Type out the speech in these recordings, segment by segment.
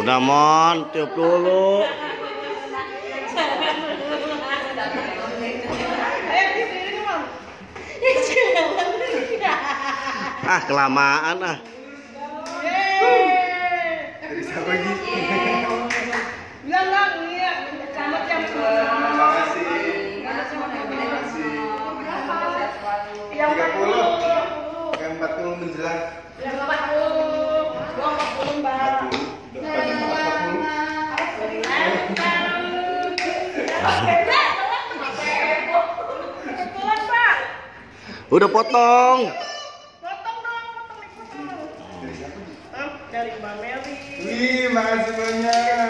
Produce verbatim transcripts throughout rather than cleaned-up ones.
Udah Mon, tiup dulu. Ah, kelamaan ah. Dari siapa lagi? Bilang dong, iya. Selamat jam Terima kasih. Yang tiga puluh. Yang empat puluh menjelang. Yang empat puluh. Gua empat puluh, Mbak. Depan yang empat puluh. Udah potong. Potong dong, potong nih, potong. Hah? Dari Mbak Mary. Wih, makasih banyak.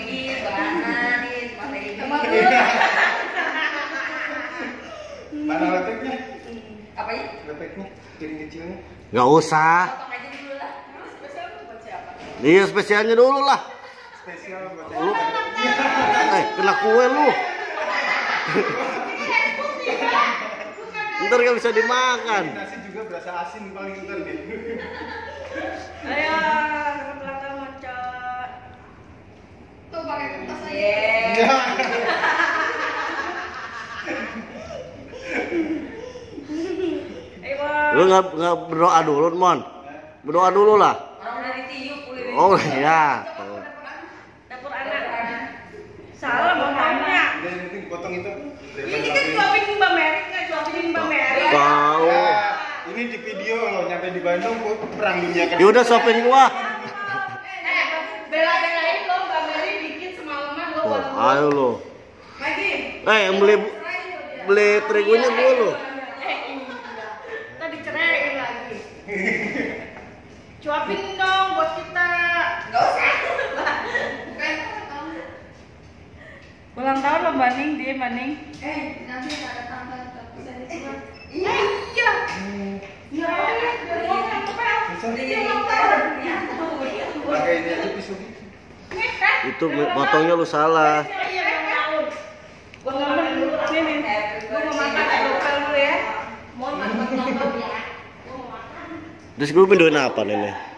Mana leteknya? Apa ya? Leteknya, piring kecilnya. Nggak usah. Potong aja dulu lah. Spesial buat siapa? Iya, spesialnya dulu lah. Spesial buat Lu, saya. eh, kena kue lu. Ntar gak bisa dimakan. Nasi juga berasa asin paling ntar deh. Ayo, ke belakang macet. Tuh pakai kertas aja. Ayo, Bang. Lu nggak nggak berdoa dulu, Mon. Berdoa dulu lah. Orang udah ditiup kulit. Oh ya. Tuh. Dapur anak. Salah mamanya. Udah yang penting potong itu. Ini kan suapin Mbak Mary, nggak suapin Mbak Mary. Tahu. Ya, ini di video loh, nyampe di Bandung kok perang dunia kan. Ya udah sopin gua. Eh, bela-belain lo Mbak Mary bikin semalaman lo. Tuh, ayo lu. Lagi. Eh, yang beli beli terigunya gua lu. Eh, iya. Tadi ceraiin lagi. Cuapin dong buat kita. Enggak usah. Bukan. Ulang tahun lo Baning, dia Baning. Eh, nanti ada tambahan bisa dijual. Iya. Iya. Iya. Pakai ini aja pisau. Itu potongnya lu salah. Gua mau makan dulu. Nih nih. Gua mau makan lokal dulu ya. Mau makan lokal ya. Terus gue pindahin apa nih?